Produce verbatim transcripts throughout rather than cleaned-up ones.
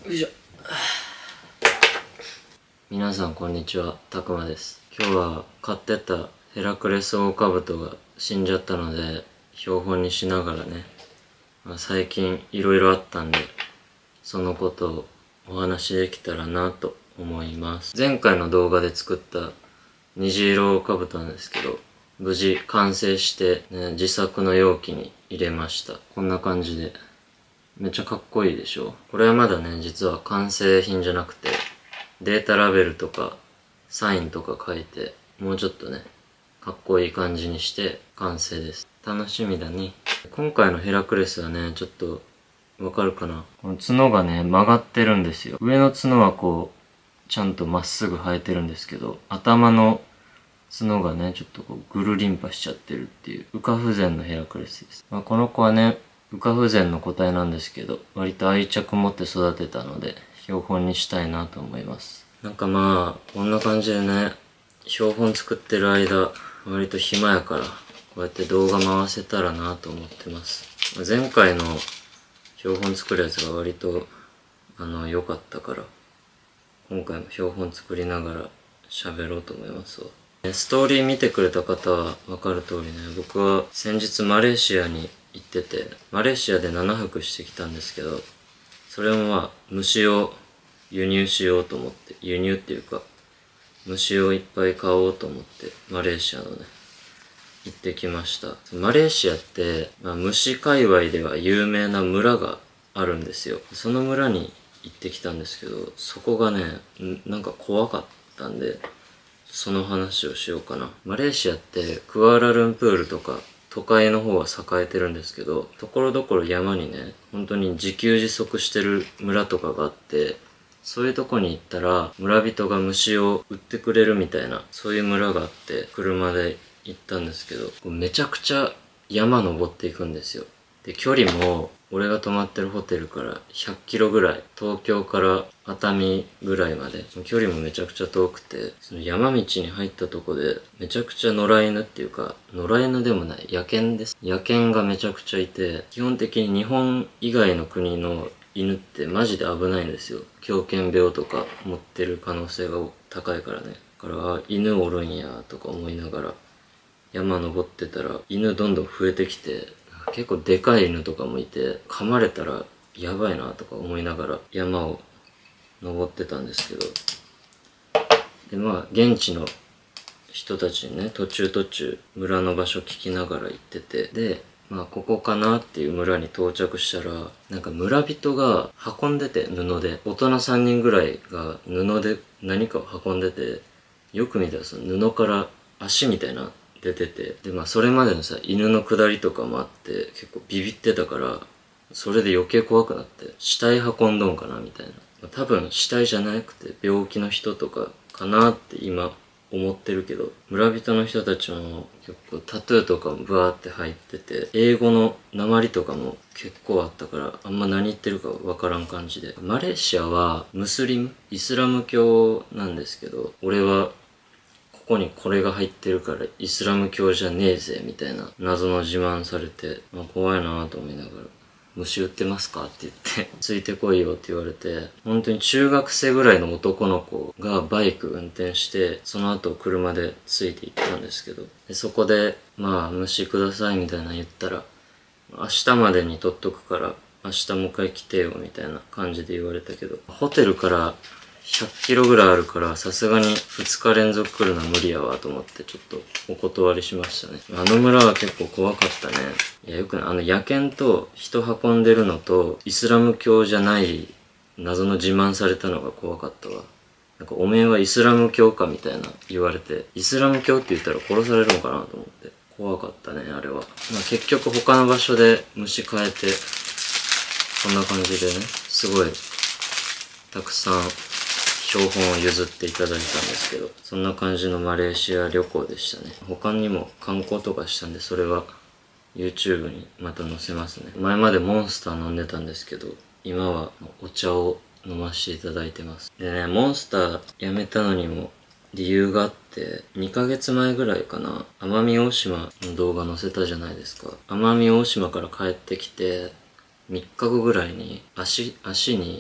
よいしょ。皆さんこんにちは、たくまです。今日は飼ってたヘラクレスオオカブトが死んじゃったので標本にしながらね、まあ、最近いろいろあったんでそのことをお話しできたらなと思います。前回の動画で作った虹色オオカブトなんですけど、無事完成して、ね、自作の容器に入れました。こんな感じでめっちゃかっこいいでしょ。これはまだね、実は完成品じゃなくてデータラベルとかサインとか書いてもうちょっとねかっこいい感じにして完成です。楽しみだね。今回のヘラクレスはね、ちょっとわかるかな、この角がね曲がってるんですよ。上の角はこうちゃんとまっすぐ生えてるんですけど、頭の角がねちょっとこうぐるりんぱしちゃってるっていう羽化不全のヘラクレスです。まあ、この子はね羽化不全の個体なんですけど、割と愛着持って育てたので標本にしたいなと思います。なんかまあこんな感じでね、標本作ってる間割と暇やからこうやって動画回せたらなと思ってます。前回の標本作るやつが割とあの良かったから、今回も標本作りながら喋ろうと思いますわ。ストーリー見てくれた方は分かる通りね、僕は先日マレーシアに行ってて、マレーシアでななはくしてきたんですけど、それもまあ虫を輸入しようと思って、輸入っていうか虫をいっぱい買おうと思ってマレーシアのね行ってきました。マレーシアって、まあ、虫界隈では有名な村があるんですよ。その村に行ってきたんですけど、そこがねなんか怖かったんでその話をしようかな。マレーシアってクアラルンプールとか都会の方は栄えてるんですけど、ところどころ山にね本当に自給自足してる村とかがあって、そういうとこに行ったら村人が虫を売ってくれるみたいな、そういう村があって車で行ったんですけど、めちゃくちゃ山登っていくんですよ。で距離も俺が泊まってるホテルからひゃっキロぐらい、東京から熱海ぐらいまで距離もめちゃくちゃ遠くて、その山道に入ったとこでめちゃくちゃ野良犬っていうか、野良犬でもない野犬です。野犬がめちゃくちゃいて、基本的に日本以外の国の犬ってマジで危ないんですよ。狂犬病とか持ってる可能性が高いからね。だから犬おるんやとか思いながら山登ってたら犬どんどん増えてきて、結構でかい犬とかもいて噛まれたらやばいなとか思いながら山を登ってたんですけど、でまあ現地の人たちにね途中途中村の場所聞きながら行ってて、でまあここかなっていう村に到着したら、なんか村人が運んでて、布で大人さんにんぐらいが布で何かを運んでて、よく見たらその布から足みたいな出てて、でまあそれまでのさ犬の下りとかもあって結構ビビってたから、それで余計怖くなって死体運んどんかなみたいな、多分死体じゃなくて病気の人とかかなって今思ってるけど、村人の人たちも結構タトゥーとかもブワーって入ってて、英語の訛りとかも結構あったからあんま何言ってるかわからん感じで、マレーシアはムスリムイスラム教なんですけど、俺はここにこれが入ってるからイスラム教じゃねえぜみたいな謎の自慢されて、まあ、怖いなと思いながら、虫売ってますかって言ってついてこいよって言われて、本当に中学生ぐらいの男の子がバイク運転してその後車でついて行ったんですけど、でそこでまあ虫くださいみたいなの言ったら、明日までに取っとくから明日もう一回来てよみたいな感じで言われたけど、ホテルからひゃっキロぐらいあるからさすがにふつか連続来るのは無理やわと思ってちょっとお断りしましたね。あの村は結構怖かったね。いやよくない、あの野犬と人運んでるのとイスラム教じゃない謎の自慢されたのが怖かったわ。なんかおめえはイスラム教かみたいな言われて、イスラム教って言ったら殺されるのかなと思って怖かったねあれは。まあ、結局他の場所で虫変えてこんな感じでね、すごいたくさん標本を譲っていただいたんですけど、そんな感じのマレーシア旅行でしたね。他にも観光とかしたんでそれは YouTube にまた載せますね。前までモンスター飲んでたんですけど今はお茶を飲ませていただいてます。でね、モンスターやめたのにも理由があって、にかげつまえぐらいかな、奄美大島の動画載せたじゃないですか。奄美大島から帰ってきてみっかごぐらいに足足に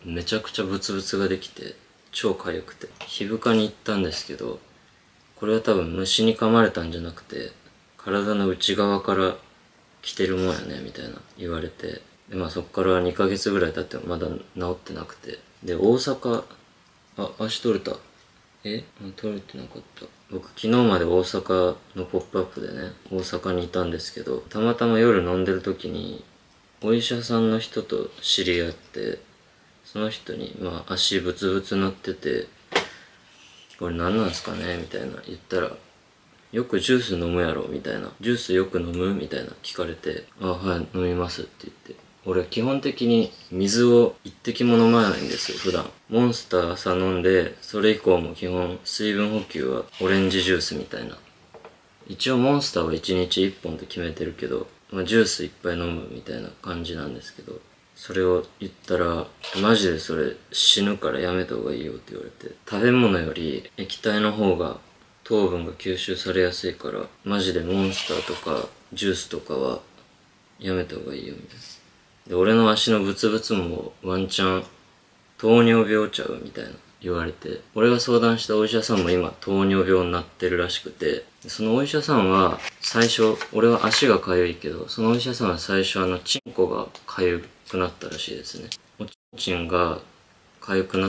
めちゃくちゃブツブツができて超痒くて、皮膚科に行ったんですけど、これは多分虫に噛まれたんじゃなくて体の内側から来てるもんやねみたいな言われて、でまあそっからにかげつぐらい経ってもまだ治ってなくて、で大阪、あ足取れた、え取れてなかった。僕昨日まで大阪のポップアップでね、大阪にいたんですけど、たまたま夜飲んでる時にお医者さんの人と知り合って、その人にまあ足ブツブツなってて、これ何なんすかねみたいな言ったら、よくジュース飲むやろみたいな、ジュースよく飲むみたいな聞かれて、あはい飲みますって言って、俺基本的に水を一滴も飲まないんですよ普段。モンスター朝飲んで、それ以降も基本水分補給はオレンジジュースみたいな。一応モンスターはいちにちいっぽんって決めてるけど、まあ、ジュースいっぱい飲むみたいな感じなんですけど、それを言ったらマジでそれ死ぬからやめた方がいいよって言われて、食べ物より液体の方が糖分が吸収されやすいから、マジでモンスターとかジュースとかはやめた方がいいよみたいな。で俺の足のブツブツもワンチャン糖尿病ちゃうみたいな言われて、俺が相談したお医者さんも今糖尿病になってるらしくて、そのお医者さんは最初、俺は足が痒いけど、そのお医者さんは最初あのチンコが痒くなったらしいですね。おちんちんが痒くなって、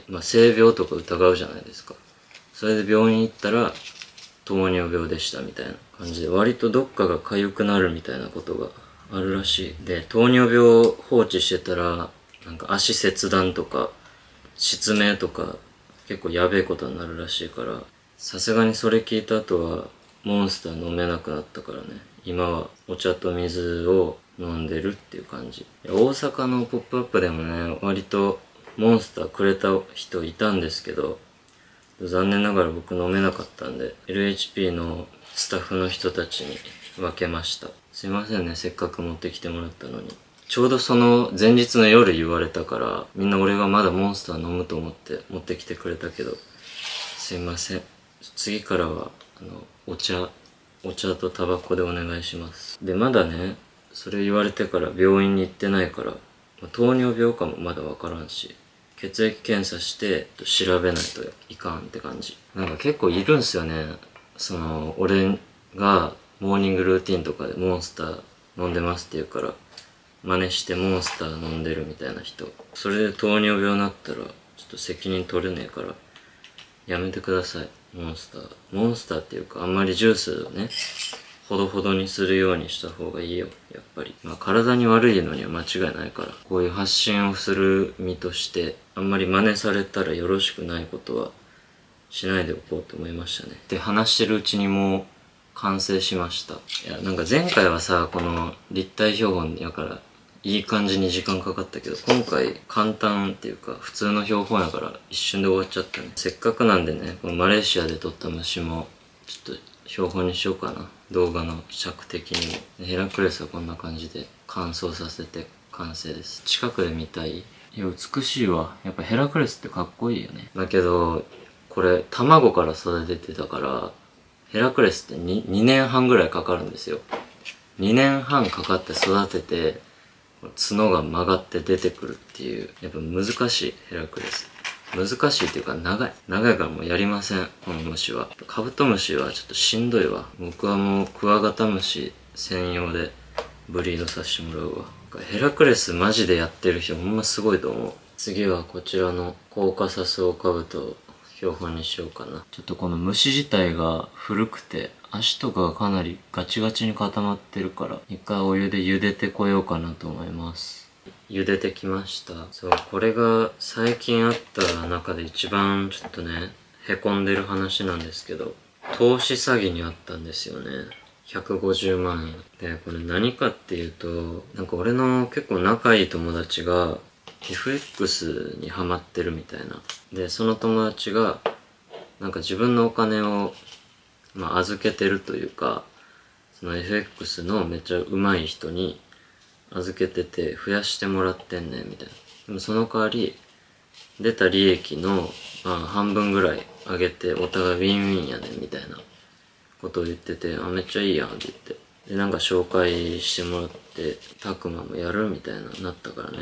まあ、性病とか疑うじゃないですか。それで病院行ったら糖尿病でしたみたいな感じで、割とどっかが痒くなるみたいなことがあるらしい。で糖尿病を放置してたらなんか足切断とか失明とか結構やべえことになるらしいから、さすがにそれ聞いた後はモンスター飲めなくなったからね、今はお茶と水を飲んでるっていう感じ。大阪のポップアップでもね、割とモンスターくれた人いたんですけど、残念ながら僕飲めなかったんで エルエイチピー のスタッフの人たちに分けました。すいませんね、せっかく持ってきてもらったのに。ちょうどその前日の夜言われたから、みんな俺がまだモンスター飲むと思って持ってきてくれたけど、すいません。次からはあのお茶お茶とタバコでお願いします。でまだね、それ言われてから病院に行ってないから、糖尿病かもまだ分からんし、血液検査して調べないといかんって感じ。なんか結構いるんすよね、その俺がモーニングルーティンとかでモンスター飲んでますって言うから真似してモンスター飲んでるみたいな人。それで糖尿病になったらちょっと責任取れねえからやめてください。モンスターモンスターっていうか、あんまりジュースをねほどほどにするようにした方がいいよ、やっぱり。まあ体に悪いのには間違いないから、こういう発信をする身としてあんまり真似されたらよろしくないことはしないでおこうと思いましたね。で話してるうちにもう完成しました。いやなんか前回はさ、この立体標本やからいい感じに時間かかったけど、今回簡単っていうか普通の標本やから一瞬で終わっちゃったね。せっかくなんでね、このマレーシアで撮った虫もちょっと標本にしようかな、動画の尺的にも。ヘラクレスはこんな感じで乾燥させて完成です。近くで見たい。いや美しいわ、やっぱヘラクレスってかっこいいよね。だけどこれ卵から育ててたから、ヘラクレスって 2, 2年半ぐらいかかるんですよ。にねんはんかかって育てて角が曲がって出てくるっていう、やっぱ難しい。ヘラクレス難しいっていうか長い長いからもうやりません、この虫は。カブトムシはちょっとしんどいわ。僕はもうクワガタムシ専用でブリードさせてもらうわ。ヘラクレスマジでやってる人ほんますごいと思う。次はこちらのコーカサスオオカブトを標本にしようかな。ちょっとこの虫自体が古くて足とかがかなりガチガチに固まってるから、一回お湯で茹でてこようかなと思います。茹でてきました。そう、これが最近あった中で一番ちょっとねへこんでる話なんですけど、投資詐欺にあったんですよね。ひゃくごじゅうまんえんで、これ何かっていうと、なんか俺の結構仲いい友達が エフエックス にハマってるみたいな。でその友達がなんか自分のお金をまあ預けてるというか、その エフエックス のめっちゃ上手い人に預けてて増やしてもらってんねんみたいな。でもその代わり出た利益のまあ半分ぐらい上げてお互いウィンウィンやねんみたいなことを言ってて、あめっちゃいいやんって言って、でなんか紹介してもらってたくまもやるみたいななったからね。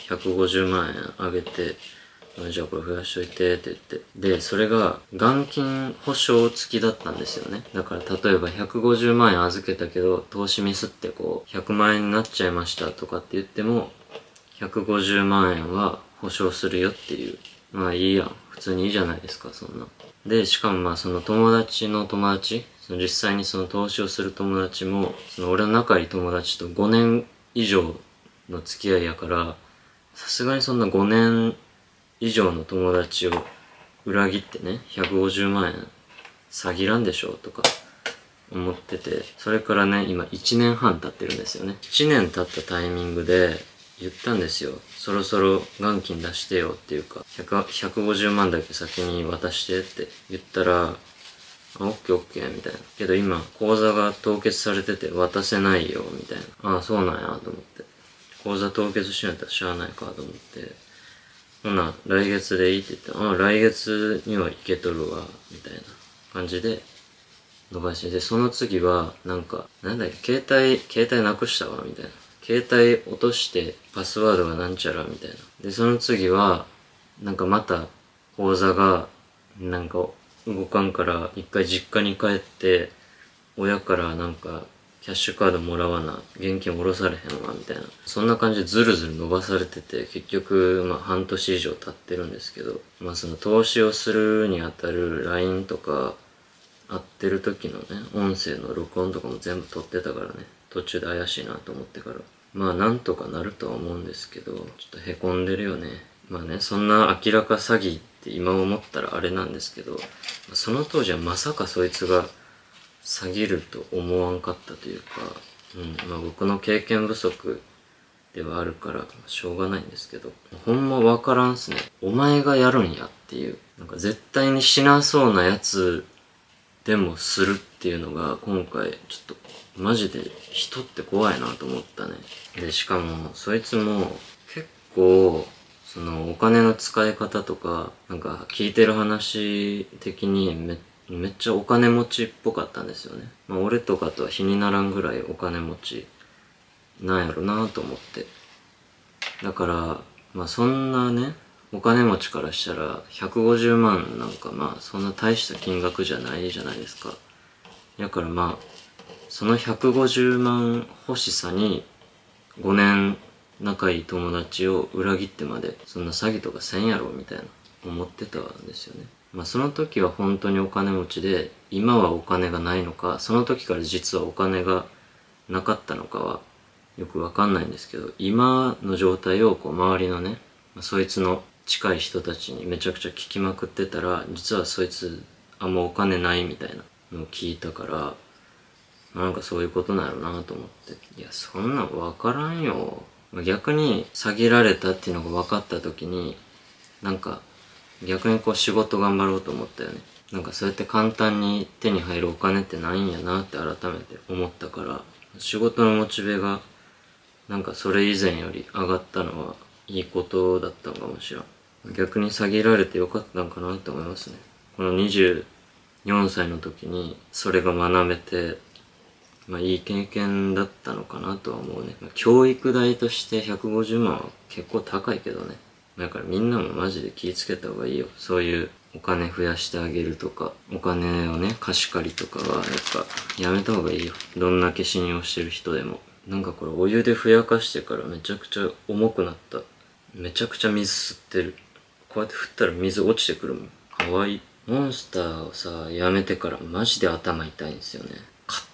ひゃくごじゅうまんえんあげて、じゃあこれ増やしといてって言って。で、それが元金保証付きだったんですよね。だから例えばひゃくごじゅうまんえん預けたけど、投資ミスってこう、ひゃくまんえんになっちゃいましたとかって言っても、ひゃくごじゅうまんえんは保証するよっていう。まあいいやん。普通にいいじゃないですか、そんな。で、しかもまあその友達の友達、その実際にその投資をする友達も、その俺の仲いい友達とごねん以上の付き合いやから、さすがにそんなごねん以上の友達を裏切ってね、ひゃくごじゅうまんえん詐欺らんでしょとか思ってて、それからね、今いちねんはん経ってるんですよね。いちねん経ったタイミングで言ったんですよ。そろそろ元金出してよっていうか、ひゃくごじゅうまんだけ先に渡してって言ったら、あ、オッケーオッケーみたいな。けど今、口座が凍結されてて渡せないよみたいな。ああ、そうなんやと思って。口座凍結しないとしゃあないかと思って。ほな、来月でいいって言って、ああ、来月には行けとるわ、みたいな感じで伸ばして、で、その次は、なんか、なんだっけ、携帯、携帯なくしたわ、みたいな。携帯落としてパスワードがなんちゃら、みたいな。で、その次は、なんかまた、口座が、なんか、動かんから、一回実家に帰って、親からなんか、キャッシュカードもらわな、現金下ろされへんわ、みたいな。そんな感じでずるずる伸ばされてて、結局、まあ半年以上経ってるんですけど、まあその投資をするにあたる ライン とか、会ってる時のね、音声の録音とかも全部撮ってたからね、途中で怪しいなと思ってから。まあなんとかなるとは思うんですけど、ちょっと凹んでるよね。まあね、そんな明らか詐欺って今思ったらあれなんですけど、その当時はまさかそいつが、詐欺ると思わんかったというか、うん、まあ僕の経験不足ではあるから、しょうがないんですけど、ほんまわからんっすね。お前がやるんやっていう。なんか絶対にしなそうなやつでもするっていうのが今回ちょっとマジで人って怖いなと思ったね。で、しかもそいつも結構そのお金の使い方とか、なんか聞いてる話的にめっめっちゃお金持ちっぽかったんですよね。まあ俺とかとは比にならんぐらいお金持ちなんやろなと思って。だから、まあそんなね、お金持ちからしたらひゃくごじゅうまんなんかまあそんな大した金額じゃないじゃないですか。だからまあ、そのひゃくごじゅうまん欲しさにごねん仲いい友達を裏切ってまでそんな詐欺とかせんやろみたいな思ってたんですよね。まあその時は本当にお金持ちで、今はお金がないのか、その時から実はお金がなかったのかはよくわかんないんですけど、今の状態をこう周りのね、まあ、そいつの近い人たちにめちゃくちゃ聞きまくってたら、実はそいつあんまお金ないみたいなのを聞いたから、まあ、なんかそういうことなんやろうなと思って。いや、そんなんわからんよ。逆に詐欺られたっていうのが分かった時に、なんか逆にこう仕事頑張ろうと思ったよね。なんかそうやって簡単に手に入るお金ってないんやなって改めて思ったから、仕事のモチベがなんかそれ以前より上がったのはいいことだったのかもしれん。逆に詐欺られてよかったんかなって思いますね。このにじゅうよんさいの時にそれが学べて、まあいい経験だったのかなとは思うね。まあ、教育代としてひゃくごじゅうまんは結構高いけどね。だからみんなもマジで気ぃつけた方がいいよ。そういうお金増やしてあげるとか、お金をね、貸し借りとかはやっぱやめた方がいいよ。どんだけ信用してる人でも。なんかこれお湯でふやかしてからめちゃくちゃ重くなった。めちゃくちゃ水吸ってる。こうやって振ったら水落ちてくるもん。かわいい。モンスターをさ、やめてからマジで頭痛いんですよね。買った。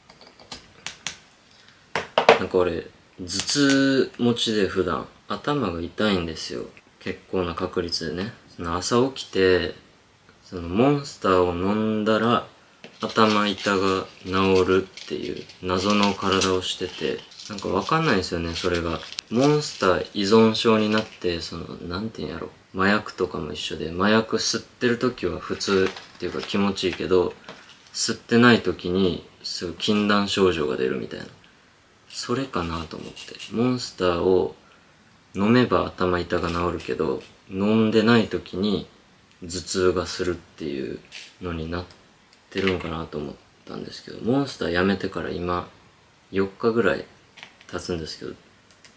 なんか俺、頭痛持ちで普段頭が痛いんですよ。結構な確率でね。その朝起きて、そのモンスターを飲んだら頭痛が治るっていう謎の体をしてて、なんかわかんないんですよね、それが。モンスター依存症になって、その、なんていうんやろ。麻薬とかも一緒で、麻薬吸ってる時は普通っていうか気持ちいいけど、吸ってない時にすぐ禁断症状が出るみたいな。それかなと思って。モンスターを飲めば頭痛が治るけど、飲んでない時に頭痛がするっていうのになってるのかなと思ったんですけど、モンスターやめてから今よっかぐらい経つんですけど、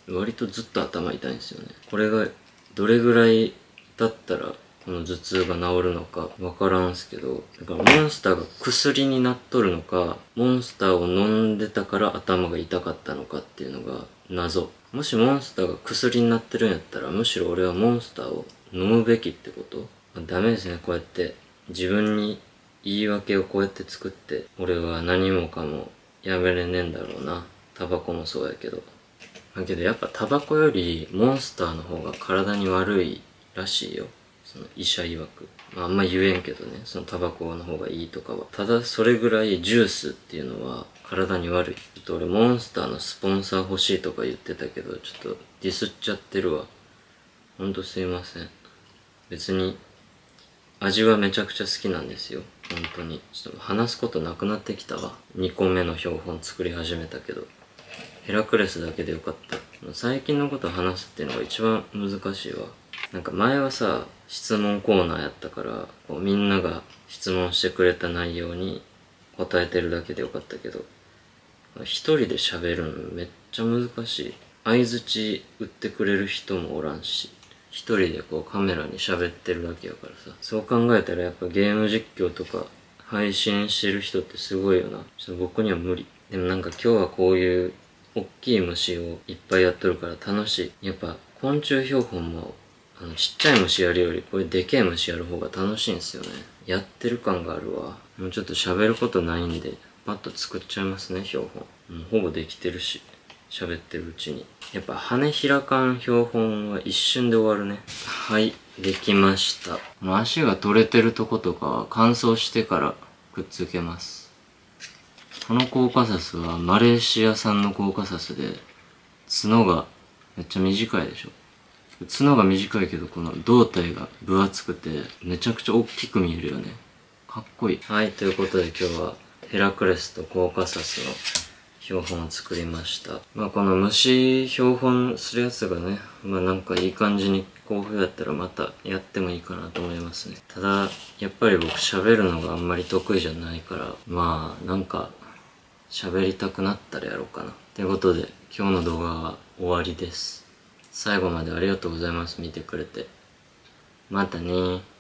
割とずっと頭痛いんですよね。これがどれぐらいだったらこの頭痛が治るのかわからんすけど、だからモンスターが薬になっとるのか、モンスターを飲んでたから頭が痛かったのかっていうのが謎。もしモンスターが薬になってるんやったら、むしろ俺はモンスターを飲むべきってこと？ダメですね、こうやって自分に言い訳をこうやって作って、俺は何もかもやめれねえんだろうな。タバコもそうやけど。だけどやっぱタバコよりモンスターの方が体に悪いらしいよ。その医者曰く。まああんま言えんけどね、そのタバコの方がいいとかは。ただそれぐらいジュースっていうのは体に悪い。ちょっと俺モンスターのスポンサー欲しいとか言ってたけど、ちょっとディスっちゃってるわ。ほんとすいません。別に味はめちゃくちゃ好きなんですよ。本当に。ちょっと話すことなくなってきたわ。にこめの標本作り始めたけど。ヘラクレスだけでよかった。最近のことを話すっていうのが一番難しいわ。なんか前はさ、質問コーナーやったから、こうみんなが質問してくれた内容に答えてるだけでよかったけど、一人で喋るのめっちゃ難しい。相づち打ってくれる人もおらんし、一人でこうカメラに喋ってるだけやからさ。そう考えたらやっぱゲーム実況とか配信してる人ってすごいよな。ちょっと僕には無理。でもなんか今日はこういう大きい虫をいっぱいやっとるから楽しい。やっぱ昆虫標本もあのちっちゃい虫やるよりこれでけえ虫やる方が楽しいんですよね。やってる感があるわ。もうちょっと喋ることないんでパッと作っちゃいますね、標本。もうほぼできてるし、喋ってるうちに。やっぱ羽開かん標本は一瞬で終わるね。はい、できました。もう足が取れてるとことかは乾燥してからくっつけます。このコーカサスはマレーシア産のコーカサスで、角がめっちゃ短いでしょ。角が短いけどこの胴体が分厚くてめちゃくちゃ大きく見えるよね。かっこいい。はい、ということで今日はヘラクレスとコーカサスの標本を作りました。まあこの虫標本するやつがね、まあなんかいい感じに好評だったらまたやってもいいかなと思いますね。ただ、やっぱり僕喋るのがあんまり得意じゃないから、まあなんか喋りたくなったらやろうかな。ということで今日の動画は終わりです。最後までありがとうございます。見てくれて。またねー。